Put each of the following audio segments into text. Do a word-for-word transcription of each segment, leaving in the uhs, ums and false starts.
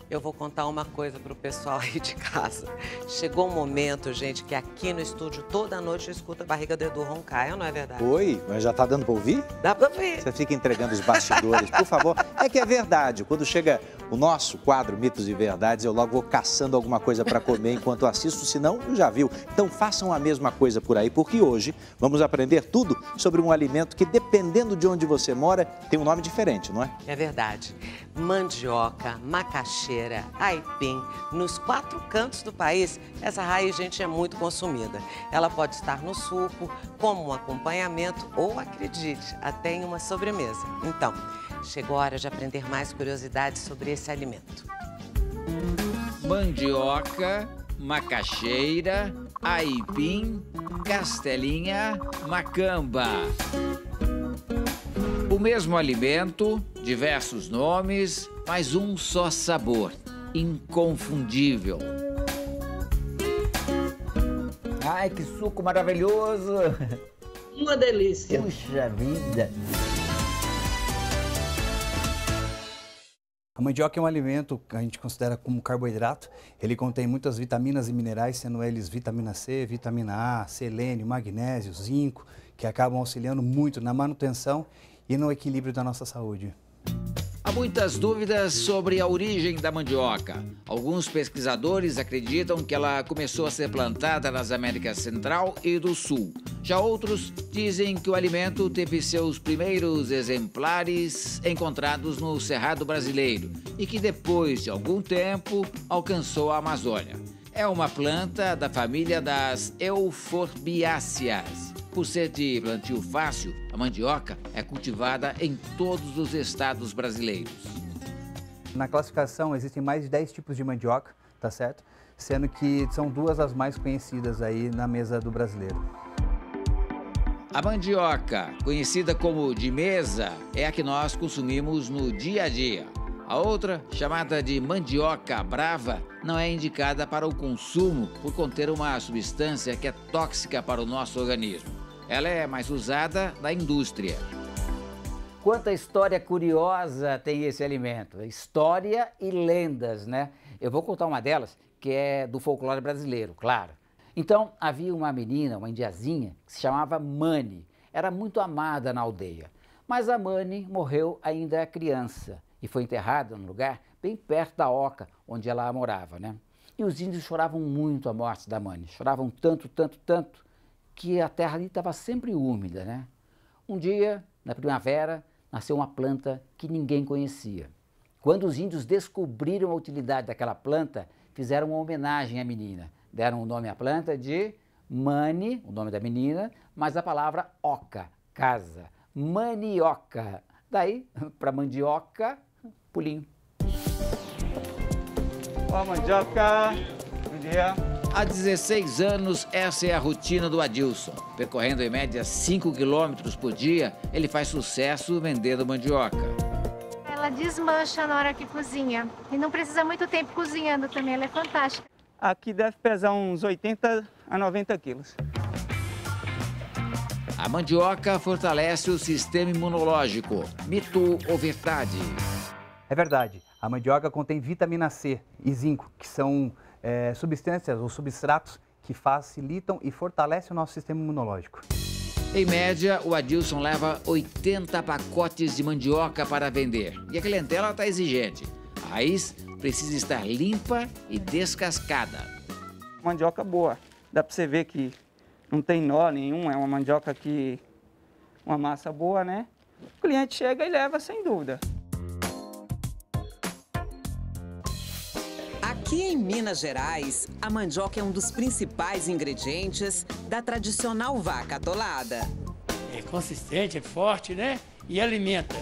Eu vou contar uma coisa pro pessoal aí de casa. Chegou um momento, gente, que aqui no estúdio toda noite eu escuto a barriga do Edu roncar, não é verdade? Oi, mas já tá dando pra ouvir? Dá pra ouvir. Você fica entregando os bastidores, por favor. É que é verdade, quando chega o nosso quadro Mitos e Verdades, eu logo vou caçando alguma coisa para comer enquanto assisto, senão eu já viu. Então façam a mesma coisa por aí, porque hoje vamos aprender tudo sobre um alimento que, dependendo de onde você mora, tem um nome diferente, não é? É verdade. Mandioca, macaxeira, aipim, nos quatro cantos do país, essa raiz, gente, é muito consumida. Ela pode estar no suco, como um acompanhamento ou, acredite, até em uma sobremesa. Então, chegou a hora de aprender mais curiosidades sobre esse alimento. Mandioca, macaxeira, aipim, castelinha, macamba. O mesmo alimento, diversos nomes, mas um só sabor, inconfundível. Ai, que suco maravilhoso! Uma delícia! Puxa vida! A mandioca é um alimento que a gente considera como carboidrato. Ele contém muitas vitaminas e minerais, sendo eles vitamina C, vitamina A, selênio, magnésio, zinco, que acabam auxiliando muito na manutenção e no equilíbrio da nossa saúde. Há muitas dúvidas sobre a origem da mandioca. Alguns pesquisadores acreditam que ela começou a ser plantada nas Américas Central e do Sul. Já outros dizem que o alimento teve seus primeiros exemplares encontrados no Cerrado brasileiro e que depois de algum tempo alcançou a Amazônia. É uma planta da família das euforbiáceas. Por ser de plantio fácil, a mandioca é cultivada em todos os estados brasileiros. Na classificação existem mais de dez tipos de mandioca, tá certo? Sendo que são duas as mais conhecidas aí na mesa do brasileiro. A mandioca, conhecida como de mesa, é a que nós consumimos no dia a dia. A outra, chamada de mandioca brava, não é indicada para o consumo por conter uma substância que é tóxica para o nosso organismo. Ela é mais usada na indústria. Quanta história curiosa tem esse alimento. História e lendas, né? Eu vou contar uma delas, que é do folclore brasileiro, claro. Então, havia uma menina, uma indiazinha, que se chamava Mani. Era muito amada na aldeia. Mas a Mani morreu ainda criança e foi enterrada num lugar bem perto da oca onde ela morava, né? E os índios choravam muito a morte da Mani. Choravam tanto, tanto, tanto, que a terra ali estava sempre úmida, né? Um dia, na primavera, nasceu uma planta que ninguém conhecia. Quando os índios descobriram a utilidade daquela planta, fizeram uma homenagem à menina. Deram o nome à planta de Mani, o nome da menina, mas a palavra oca, casa, manioca. Daí, para mandioca, pulinho. Ó, mandioca, bom dia. Há dezesseis anos, essa é a rotina do Adilson. Percorrendo em média cinco quilômetros por dia, ele faz sucesso vendendo mandioca. Ela desmancha na hora que cozinha. E não precisa muito tempo cozinhando também, ela é fantástica. Aqui deve pesar uns oitenta a noventa quilos. A mandioca fortalece o sistema imunológico. Mito ou verdade? É verdade. A mandioca contém vitamina C e zinco, que são é, substâncias ou substratos que facilitam e fortalecem o nosso sistema imunológico. Em média, o Adilson leva oitenta pacotes de mandioca para vender. E a clientela está exigente. A raiz precisa estar limpa e descascada. Mandioca boa. Dá para você ver que não tem nó nenhum, é uma mandioca que... uma massa boa, né? O cliente chega e leva sem dúvida. Aqui em Minas Gerais, a mandioca é um dos principais ingredientes da tradicional vaca atolada. É consistente, é forte, né? E alimenta.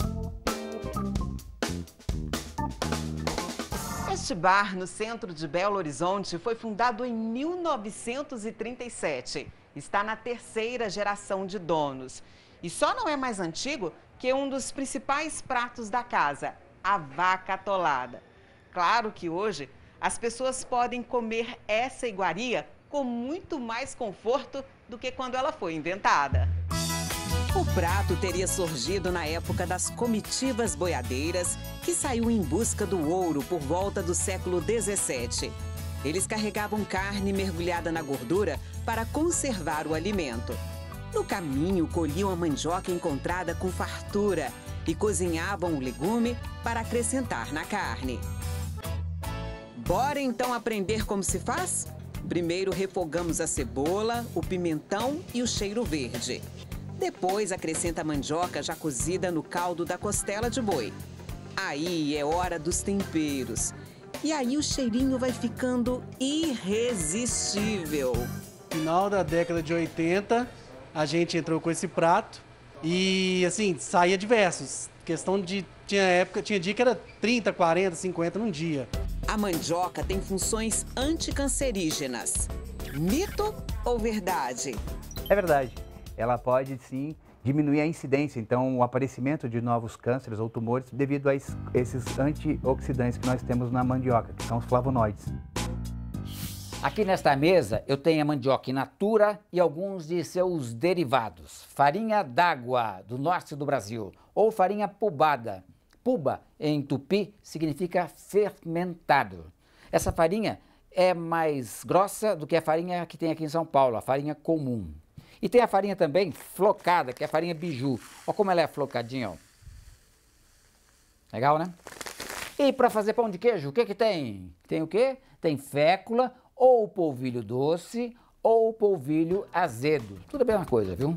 Este bar, no centro de Belo Horizonte, foi fundado em mil novecentos e trinta e sete. Está na terceira geração de donos. E só não é mais antigo que um dos principais pratos da casa, a vaca atolada. Claro que hoje as pessoas podem comer essa iguaria com muito mais conforto do que quando ela foi inventada. O prato teria surgido na época das comitivas boiadeiras, que saiu em busca do ouro por volta do século dezessete. Eles carregavam carne mergulhada na gordura para conservar o alimento. No caminho, colhiam a mandioca encontrada com fartura e cozinhavam o legume para acrescentar na carne. Bora então aprender como se faz? Primeiro refogamos a cebola, o pimentão e o cheiro verde. Depois acrescenta a mandioca já cozida no caldo da costela de boi. Aí é hora dos temperos. E aí o cheirinho vai ficando irresistível. No final da década de oitenta, a gente entrou com esse prato e, assim, saía diversos. Questão de... Tinha época, tinha dia que era trinta, quarenta, cinquenta num dia. A mandioca tem funções anticancerígenas. Mito ou verdade? É verdade. Ela pode, sim, diminuir a incidência, então, o aparecimento de novos cânceres ou tumores devido a esses antioxidantes que nós temos na mandioca, que são os flavonoides. Aqui nesta mesa eu tenho a mandioca in natura e alguns de seus derivados. Farinha d'água, do norte do Brasil, ou farinha pubada. Puba, em tupi, significa fermentado. Essa farinha é mais grossa do que a farinha que tem aqui em São Paulo, a farinha comum. E tem a farinha também flocada, que é a farinha biju. Olha como ela é flocadinha, ó. Legal, né? E para fazer pão de queijo, o que que tem? Tem o quê? Tem fécula, ou polvilho doce, ou polvilho azedo. Tudo a mesma coisa, viu?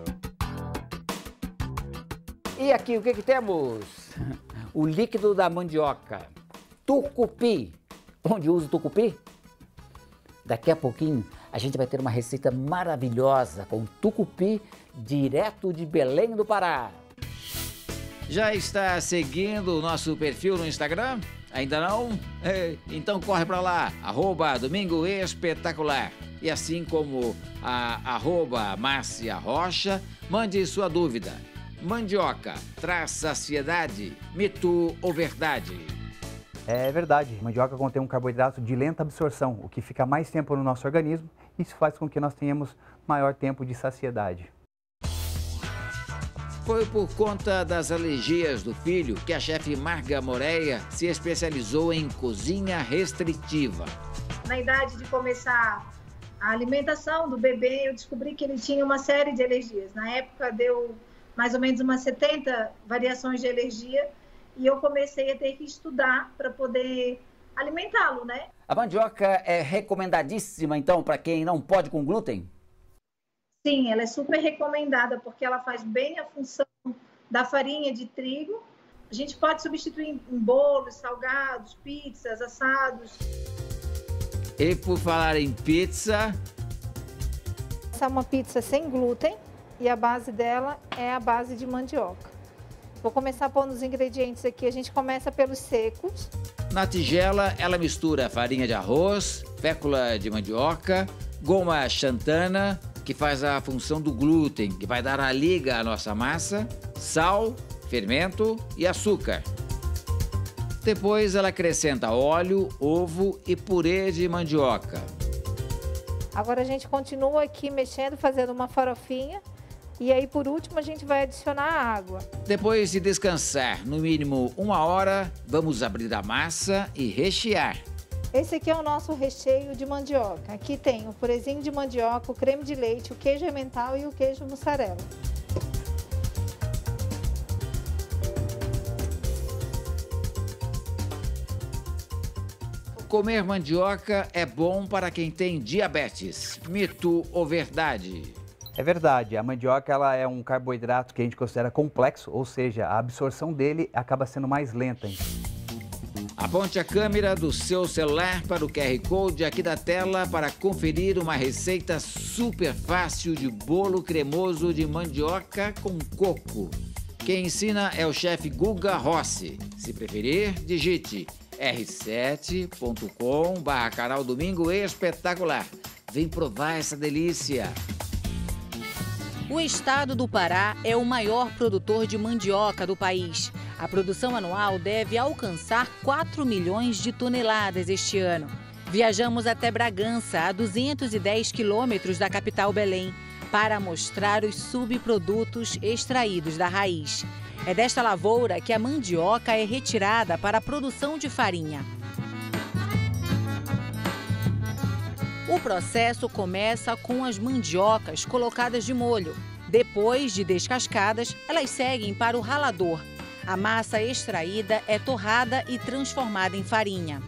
E aqui, o que que temos? O líquido da mandioca. Tucupi. Onde usa o tucupi? Daqui a pouquinho a gente vai ter uma receita maravilhosa com tucupi direto de Belém do Pará. Já está seguindo o nosso perfil no Instagram? Ainda não? É, então corre para lá, arroba Domingo Espetacular. E assim como a arroba Márcia Rocha, mande sua dúvida. Mandioca traz saciedade, mito ou verdade? É verdade, a mandioca contém um carboidrato de lenta absorção, o que fica mais tempo no nosso organismo. Isso faz com que nós tenhamos maior tempo de saciedade. Foi por conta das alergias do filho que a chefe Marga Moreira se especializou em cozinha restritiva. Na idade de começar a alimentação do bebê, eu descobri que ele tinha uma série de alergias. Na época deu mais ou menos umas setenta variações de alergia e eu comecei a ter que estudar para poder alimentá-lo, né? A mandioca é recomendadíssima, então, para quem não pode com glúten? Sim, ela é super recomendada porque ela faz bem a função da farinha de trigo. A gente pode substituir em bolos, salgados, pizzas, assados. E por falar em pizza... Essa é uma pizza sem glúten e a base dela é a base de mandioca. Vou começar pondo os ingredientes aqui. A gente começa pelos secos. Na tigela, ela mistura farinha de arroz, fécula de mandioca, goma xantana, que faz a função do glúten, que vai dar a liga à nossa massa, sal, fermento e açúcar. Depois ela acrescenta óleo, ovo e purê de mandioca. Agora a gente continua aqui mexendo, fazendo uma farofinha. E aí, por último, a gente vai adicionar a água. Depois de descansar no mínimo uma hora, vamos abrir a massa e rechear. Esse aqui é o nosso recheio de mandioca. Aqui tem o purezinho de mandioca, o creme de leite, o queijo emmental e o queijo mussarela. Comer mandioca é bom para quem tem diabetes. Mito ou verdade? É verdade, a mandioca ela é um carboidrato que a gente considera complexo, ou seja, a absorção dele acaba sendo mais lenta. Aponte a câmera do seu celular para o Q R Code aqui da tela para conferir uma receita super fácil de bolo cremoso de mandioca com coco. Quem ensina é o chefe Guga Rossi. Se preferir, digite r sete ponto com barra canal Domingo Espetacular. Vem provar essa delícia! O estado do Pará é o maior produtor de mandioca do país. A produção anual deve alcançar quatro milhões de toneladas este ano. Viajamos até Bragança, a duzentos e dez quilômetros da capital Belém. para mostrar os subprodutos extraídos da raiz. É desta lavoura que a mandioca é retirada para a produção de farinha. O processo começa com as mandiocas colocadas de molho. Depois de descascadas, elas seguem para o ralador. A massa extraída é torrada e transformada em farinha.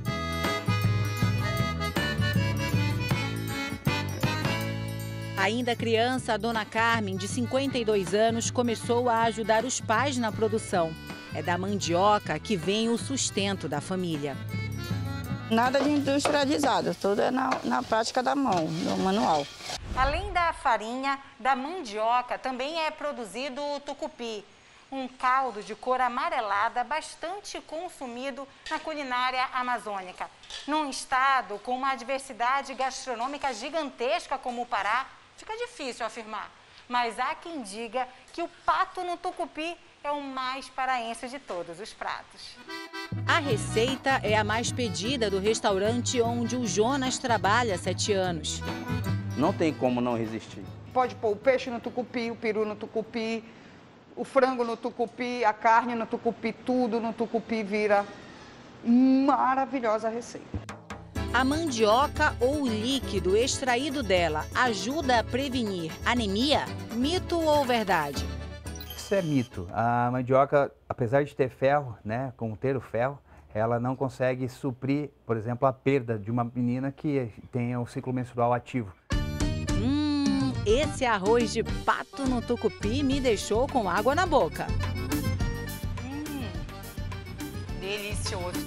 Ainda criança, a dona Carmen, de cinquenta e dois anos, começou a ajudar os pais na produção. É da mandioca que vem o sustento da família. Nada de industrializado, tudo é na, na prática da mão, no manual. Além da farinha, da mandioca também é produzido o tucupi, um caldo de cor amarelada bastante consumido na culinária amazônica. Num estado com uma diversidade gastronômica gigantesca como o Pará, fica difícil afirmar, mas há quem diga que o pato no tucupi é o mais paraense de todos os pratos. A receita é a mais pedida do restaurante onde o Jonas trabalha há sete anos. Não tem como não resistir. Pode pôr o peixe no tucupi, o peru no tucupi, o frango no tucupi, a carne no tucupi, tudo no tucupi vira maravilhosa receita. A mandioca ou o líquido extraído dela ajuda a prevenir anemia? Mito ou verdade? Isso é mito. A mandioca, apesar de ter ferro, né, conter o ferro, ela não consegue suprir, por exemplo, a perda de uma menina que tenha o ciclo menstrual ativo. Hum, esse arroz de pato no tucupi me deixou com água na boca. Hum, delicioso.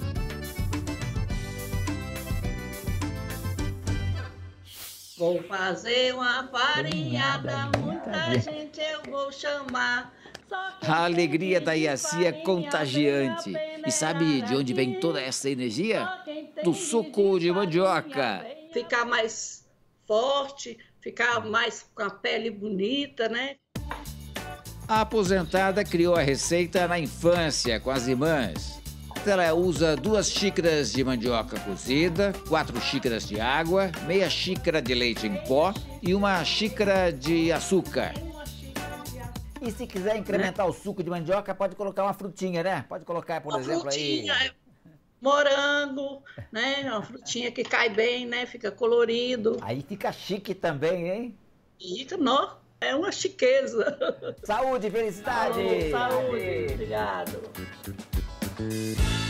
Vou fazer uma farinhada, muita gente eu vou chamar. A alegria da Iaci é contagiante. E sabe de onde vem toda essa energia? Do suco de mandioca. Ficar mais forte, ficar mais com a pele bonita, né? A aposentada criou a receita na infância com as irmãs. Ela usa duas xícaras de mandioca cozida, quatro xícaras de água, meia xícara de leite em pó e uma xícara de açúcar. E se quiser incrementar o suco de mandioca, pode colocar uma frutinha, né? Pode colocar, por uma exemplo, frutinha, aí... morango, né? Uma frutinha que cai bem, né? Fica colorido. Aí fica chique também, hein? Fica, não. É uma chiqueza. Saúde, felicidade! Saúde, saúde. Obrigado.